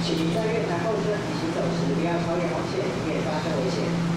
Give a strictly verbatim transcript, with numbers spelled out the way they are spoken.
请您在月台后车行走时不要超越黄线，免发生危险。